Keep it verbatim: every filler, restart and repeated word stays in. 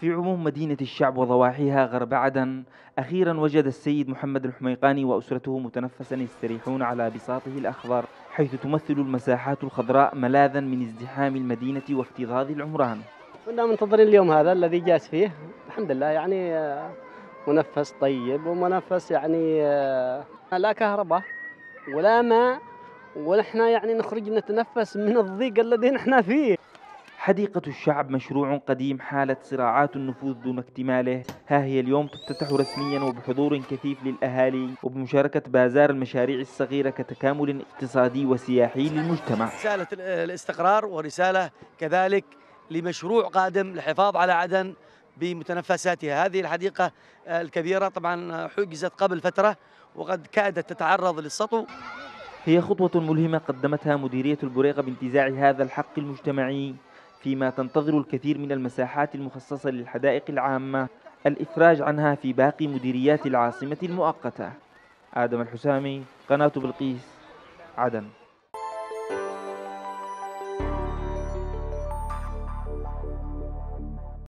في عموم مدينة الشعب وضواحيها غرب عدن، أخيرا وجد السيد محمد الحميقاني وأسرته متنفسا يستريحون على بساطه الأخضر، حيث تمثل المساحات الخضراء ملاذا من ازدحام المدينة واكتظاظ العمران. كنا منتظرين اليوم هذا الذي جاءت فيه، الحمد لله يعني آه، منفس طيب ومنفس يعني آه، لا كهرباء ولا ماء، ونحن يعني نخرج نتنفس من الضيق الذي نحن فيه. حديقة الشعب مشروع قديم حالت صراعات النفوذ دون اكتماله، ها هي اليوم تفتتح رسميا وبحضور كثيف للأهالي وبمشاركة بازار المشاريع الصغيرة كتكامل اقتصادي وسياحي للمجتمع. رسالة الاستقرار ورسالة كذلك لمشروع قادم للحفاظ على عدن بمتنفساتها. هذه الحديقة الكبيرة طبعا حجزت قبل فترة وقد كادت تتعرض للسطو. هي خطوة ملهمة قدمتها مديرية البريقة بانتزاع هذا الحق المجتمعي، فيما تنتظر الكثير من المساحات المخصصة للحدائق العامة الإفراج عنها في باقي مديريات العاصمة المؤقتة. آدم الحسامي، قناة بلقيس، عدن.